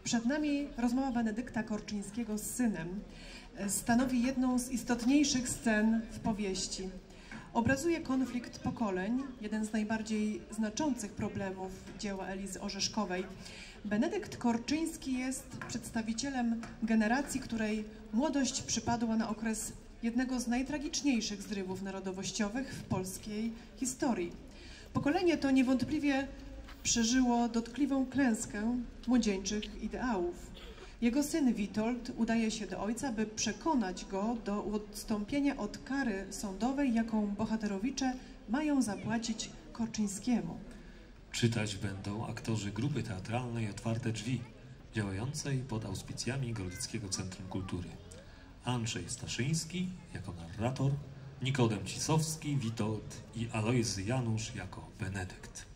Przed nami rozmowa Benedykta Korczyńskiego z synem. Stanowi jedną z istotniejszych scen w powieści. Obrazuje konflikt pokoleń, jeden z najbardziej znaczących problemów dzieła Elizy Orzeszkowej. Benedykt Korczyński jest przedstawicielem generacji, której młodość przypadła na okres jednego z najtragiczniejszych zrywów narodowościowych w polskiej historii. Pokolenie to niewątpliwie przeżyło dotkliwą klęskę młodzieńczych ideałów. Jego syn Witold udaje się do ojca, by przekonać go do odstąpienia od kary sądowej, jaką bohaterowicze mają zapłacić Korczyńskiemu. Czytać będą aktorzy grupy teatralnej Otwarte Drzwi, działającej pod auspicjami Gorlickiego Centrum Kultury. Andrzej Staszyński jako narrator, Nikodem Cisowski, Witold i Alojzy Janusz jako Benedykt.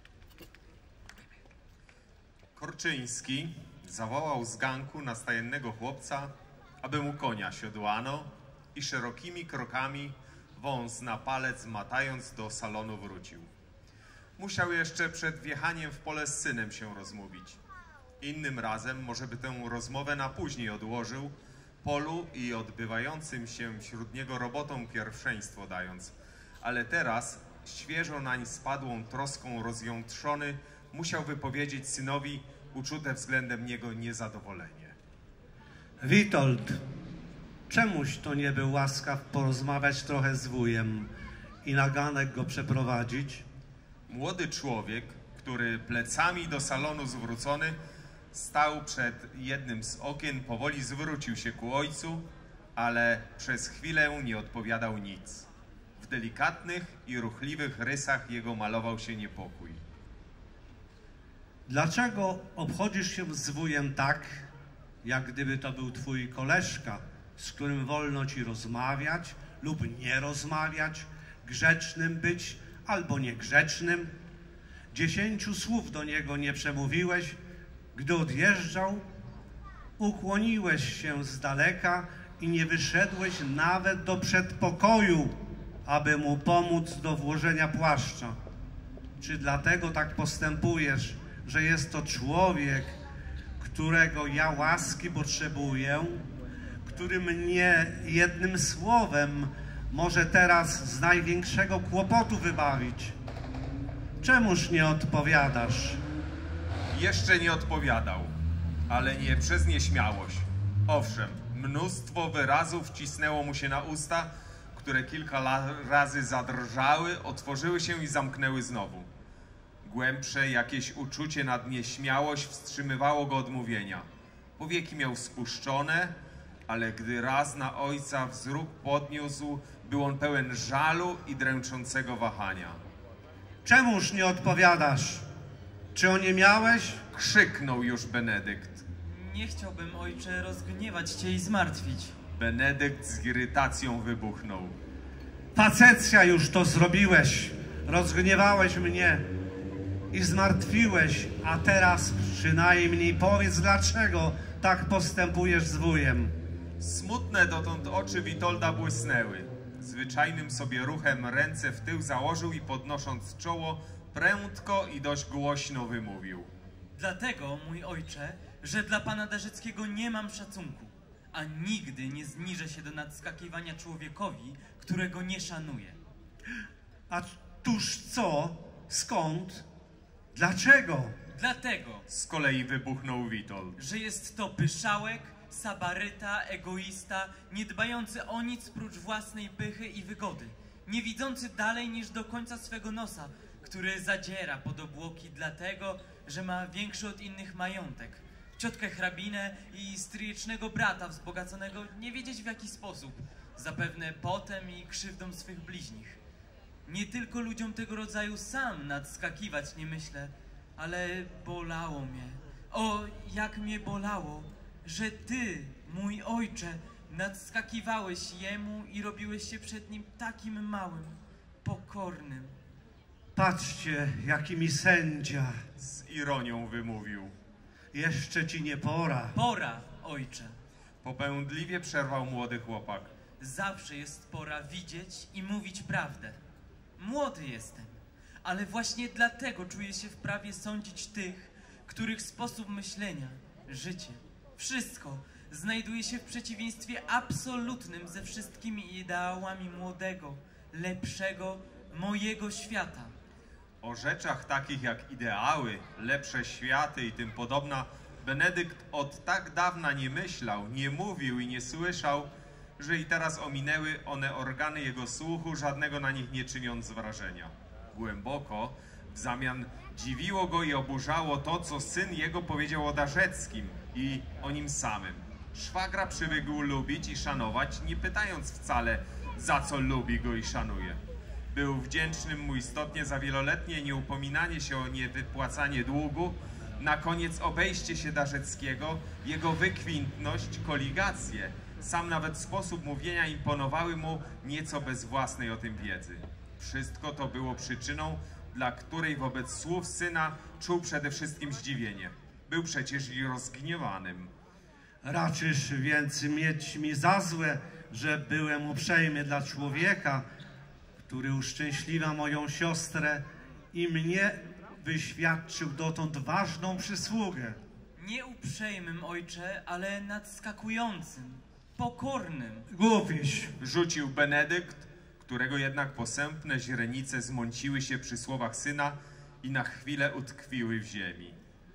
Korczyński zawołał z ganku nastajennego chłopca, aby mu konia siodłano i szerokimi krokami, wąs na palec matając, do salonu wrócił. Musiał jeszcze przed wjechaniem w pole z synem się rozmówić. Innym razem może by tę rozmowę na później odłożył, polu i odbywającym się wśród niego robotom pierwszeństwo dając. Ale teraz, świeżo nań spadłą troską rozjątrzony, musiał wypowiedzieć synowi uczute względem niego niezadowolenie. Witold, czemuś to nie był łaskaw porozmawiać trochę z wujem i na ganek go przeprowadzić? Młody człowiek, który plecami do salonu zwrócony, stał przed jednym z okien, powoli zwrócił się ku ojcu, ale przez chwilę nie odpowiadał nic. W delikatnych i ruchliwych rysach jego malował się niepokój. Dlaczego obchodzisz się z wujem tak, jak gdyby to był twój koleżka, z którym wolno ci rozmawiać lub nie rozmawiać, grzecznym być albo niegrzecznym? 10 słów do niego nie przemówiłeś, gdy odjeżdżał, ukłoniłeś się z daleka i nie wyszedłeś nawet do przedpokoju, aby mu pomóc do włożenia płaszcza. Czy dlatego tak postępujesz, że jest to człowiek, którego ja łaski potrzebuję, który mnie jednym słowem może teraz z największego kłopotu wybawić? Czemuż nie odpowiadasz? Jeszcze nie odpowiadał, ale nie przez nieśmiałość. Owszem, mnóstwo wyrazów cisnęło mu się na usta, które kilka razy zadrżały, otworzyły się i zamknęły znowu. Głębsze jakieś uczucie nad nieśmiałość wstrzymywało go od mówienia. Powieki miał spuszczone, ale gdy raz na ojca wzrok podniósł, był on pełen żalu i dręczącego wahania. Czemuż nie odpowiadasz? Czy oniemiałeś? Krzyknął już Benedykt. Nie chciałbym, ojcze, rozgniewać cię i zmartwić. Benedykt z irytacją wybuchnął. Facecja, już to zrobiłeś. Rozgniewałeś mnie i zmartwiłeś, a teraz przynajmniej powiedz, dlaczego tak postępujesz z wujem. Smutne dotąd oczy Witolda błysnęły. Zwyczajnym sobie ruchem ręce w tył założył i podnosząc czoło, prędko i dość głośno wymówił. Dlatego, mój ojcze, że dla pana Darzyckiego nie mam szacunku, a nigdy nie zniżę się do nadskakiwania człowiekowi, którego nie szanuję. A tuż co? Skąd? Dlaczego? Dlatego, Z kolei wybuchnął Witold, że jest to pyszałek, sabaryta, egoista, nie dbający o nic prócz własnej pychy i wygody, nie widzący dalej niż do końca swego nosa, który zadziera pod obłoki dlatego, że ma większy od innych majątek, ciotkę hrabinę i stryjecznego brata wzbogaconego nie wiedzieć w jaki sposób, zapewne potem i krzywdą swych bliźnich. Nie tylko ludziom tego rodzaju sam nadskakiwać nie myślę, ale bolało mnie. O, jak mnie bolało, że ty, mój ojcze, nadskakiwałeś jemu i robiłeś się przed nim takim małym, pokornym. Patrzcie, jaki mi sędzia. z ironią wymówił. Jeszcze ci nie pora. Pora, ojcze. Popędliwie przerwał młody chłopak. Zawsze jest pora widzieć i mówić prawdę. Młody jestem, ale właśnie dlatego czuję się w prawie sądzić tych, których sposób myślenia życie, wszystko znajduje się w przeciwieństwie absolutnym ze wszystkimi ideałami młodego, lepszego, mojego świata. O rzeczach takich jak ideały, lepsze światy i tym podobna Benedykt od tak dawna nie myślał, nie mówił i nie słyszał, że i teraz ominęły one organy jego słuchu, żadnego na nich nie czyniąc wrażenia. Głęboko w zamian dziwiło go i oburzało to, co syn jego powiedział o Darzeckim i o nim samym. Szwagra przywykł lubić i szanować, nie pytając wcale, za co lubi go i szanuje. Był wdzięcznym mu istotnie za wieloletnie nieupominanie się o niewypłacanie długu, na koniec obejście się Darzeckiego, jego wykwintność, koligację. Sam nawet sposób mówienia imponowały mu nieco bez własnej o tym wiedzy. Wszystko to było przyczyną, dla której wobec słów syna czuł przede wszystkim zdziwienie. Był przecież i rozgniewanym. Raczysz więc mieć mi za złe, że byłem uprzejmy dla człowieka, który uszczęśliwia moją siostrę i mnie wyświadczył dotąd ważną przysługę. Nie uprzejmym, ojcze, ale nadskakującym, pokornym. Głupiś. Rzucił Benedykt, którego jednak posępne źrenice zmąciły się przy słowach syna i na chwilę utkwiły w ziemi.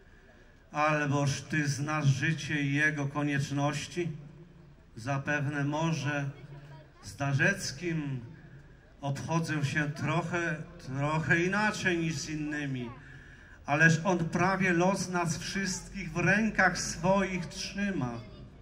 Alboż ty znasz życie i jego konieczności? Zapewne może z Darzeckim obchodzę się trochę inaczej niż z innymi, ależ on prawie los nas wszystkich w rękach swoich trzyma.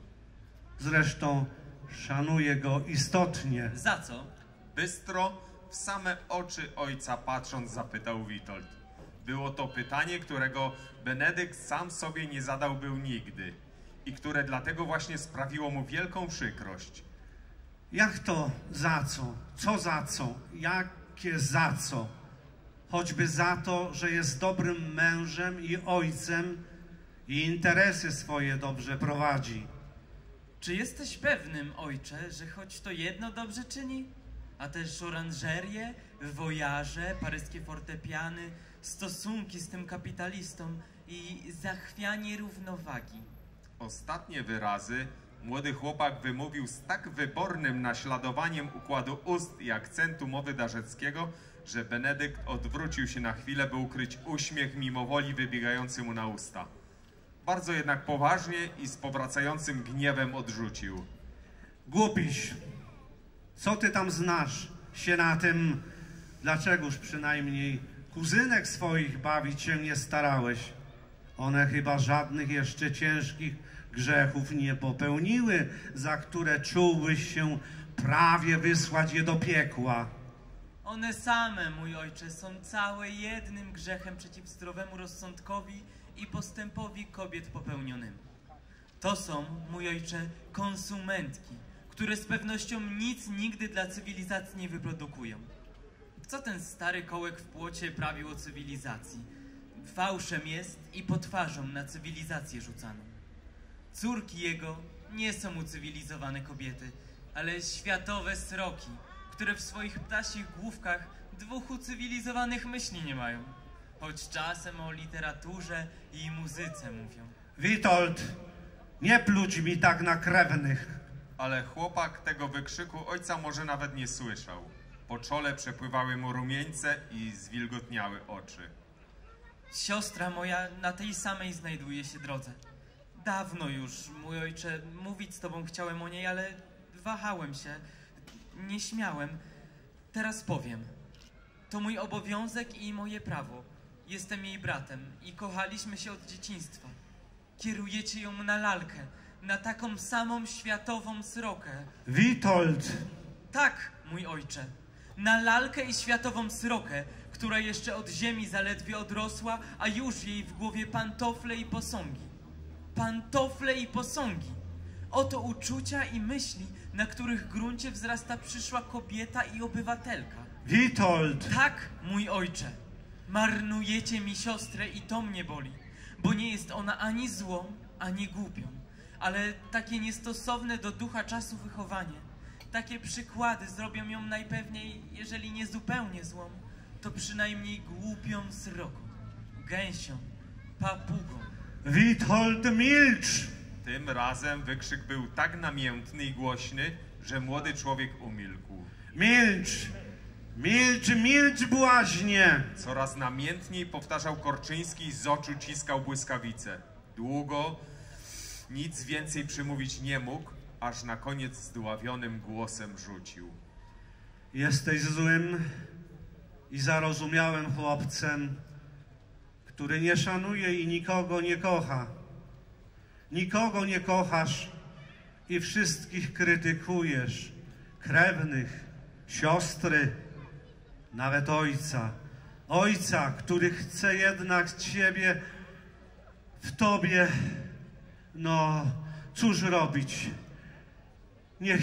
Zresztą szanuję go istotnie. Za co? Bystro, w same oczy ojca patrząc, zapytał Witold. Było to pytanie, którego Benedykt sam sobie nie zadał był nigdy i które dlatego właśnie sprawiło mu wielką przykrość. Jak to za co? Co za co? Jakie za co? Choćby za to, że jest dobrym mężem i ojcem i interesy swoje dobrze prowadzi. Czy jesteś pewnym, ojcze, że choć to jedno dobrze czyni? A też oranżerie, wojaże, paryskie fortepiany, stosunki z tym kapitalistą i zachwianie równowagi. Ostatnie wyrazy młody chłopak wymówił z tak wybornym naśladowaniem układu ust i akcentu mowy Darzeckiego, że Benedykt odwrócił się na chwilę, by ukryć uśmiech mimowoli wybiegający mu na usta. Bardzo jednak poważnie i z powracającym gniewem odrzucił. Głupiś, co ty tam znasz się na tym, dlaczegoż przynajmniej kuzynek swoich bawić się nie starałeś? One chyba żadnych jeszcze ciężkich grzechów nie popełniły, za które czułbyś się prawie wysłać je do piekła. One same, mój ojcze, są całe jednym grzechem przeciw zdrowemu rozsądkowi i postępowi kobiet popełnionym. To są, mój ojcze, konsumentki, które z pewnością nic nigdy dla cywilizacji nie wyprodukują. Co ten stary kołek w płocie prawił o cywilizacji? Fałszem jest i potwarzą na cywilizację rzucaną. Córki jego nie są ucywilizowane kobiety, ale światowe sroki, które w swoich ptasich główkach dwóch ucywilizowanych myśli nie mają, choć czasem o literaturze i muzyce mówią. Witold, nie pluć mi tak na krewnych. Ale chłopak tego wykrzyku ojca może nawet nie słyszał. Po czole przepływały mu rumieńce i zwilgotniały oczy. Siostra moja na tej samej znajduje się drodze. Dawno już, mój ojcze, mówić z tobą chciałem o niej, ale wahałem się, nie śmiałem. Teraz powiem. To mój obowiązek i moje prawo. Jestem jej bratem i kochaliśmy się od dzieciństwa. Kierujecie ją na lalkę, na taką samą światową srokę. Witold! Tak, mój ojcze, na lalkę i światową srokę, która jeszcze od ziemi zaledwie odrosła, a już jej w głowie pantofle i posągi. Pantofle i posągi. Oto uczucia i myśli, na których gruncie wzrasta przyszła kobieta i obywatelka. Witold! Tak, mój ojcze, marnujecie mi siostrę i to mnie boli, bo nie jest ona ani złą, ani głupią, ale takie niestosowne do ducha czasu wychowanie, takie przykłady zrobią ją najpewniej, jeżeli nie zupełnie złą, to przynajmniej głupią sroką, gęsią, papugą. Witold, milcz! Tym razem wykrzyk był tak namiętny i głośny, że młody człowiek umilkł. Milcz! Milcz, milcz, błaźnie! Coraz namiętniej powtarzał Korczyński i z oczu ciskał błyskawice. Długo nic więcej przymówić nie mógł, aż na koniec zdławionym głosem rzucił. Jesteś złym i zarozumiałym chłopcem, który nie szanuje i nikogo nie kocha. Nikogo nie kochasz i wszystkich krytykujesz. Krewnych, siostry, nawet ojca. Ojca, który chce jednak ciebie w tobie. No, cóż robić? Niech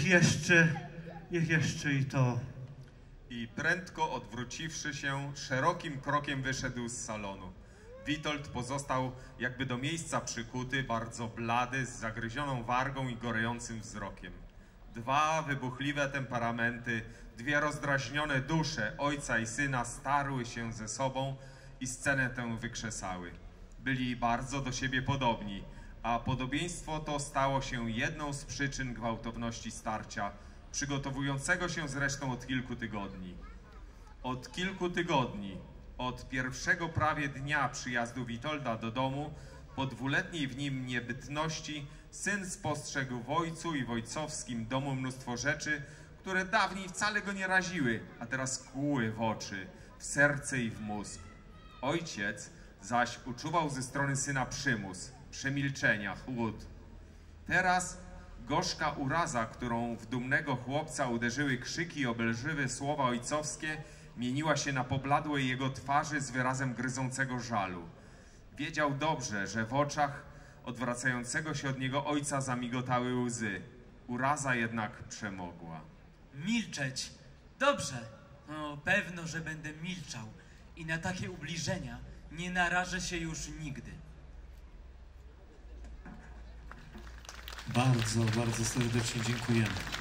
jeszcze i to. I prędko odwróciwszy się, szerokim krokiem wyszedł z salonu. Witold pozostał jakby do miejsca przykuty, bardzo blady, z zagryzioną wargą i gorejącym wzrokiem. Dwa wybuchliwe temperamenty, dwie rozdrażnione dusze ojca i syna starły się ze sobą i scenę tę wykrzesały. Byli bardzo do siebie podobni, a podobieństwo to stało się jedną z przyczyn gwałtowności starcia, przygotowującego się zresztą od kilku tygodni. Od kilku tygodni, od pierwszego prawie dnia przyjazdu Witolda do domu, po dwuletniej w nim niebytności, syn spostrzegł w ojcu i w ojcowskim domu mnóstwo rzeczy, które dawniej wcale go nie raziły, a teraz kłuły w oczy, w serce i w mózg. Ojciec zaś uczuwał ze strony syna przymus, przemilczenia, chłód. Teraz gorzka uraza, którą w dumnego chłopca uderzyły krzyki i obelżywe słowa ojcowskie, mieniła się na pobladłej jego twarzy z wyrazem gryzącego żalu. Wiedział dobrze, że w oczach odwracającego się od niego ojca zamigotały łzy. Uraza jednak przemogła. Milczeć. Dobrze. No, pewno, że będę milczał i na takie ubliżenia nie narażę się już nigdy. Bardzo, bardzo serdecznie dziękujemy.